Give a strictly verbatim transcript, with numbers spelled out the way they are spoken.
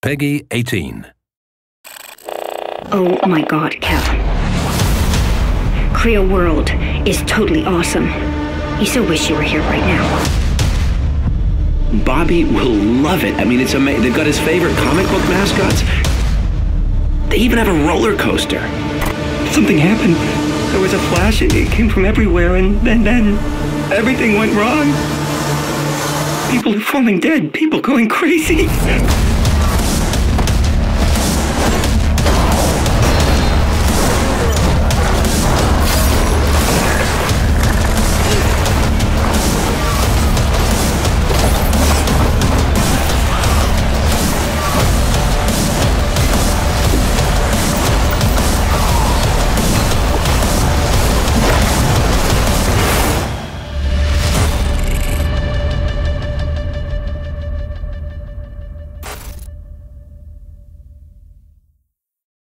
Peggy eighteen. Oh my God, Kev. CREO World is totally awesome. You so wish you were here right now. Bobby will love it. I mean, it's amazing. They've got his favorite comic book mascots. They even have a roller coaster. Something happened. There was a flash. It, it came from everywhere, and then, then everything went wrong. People are falling dead. People going crazy.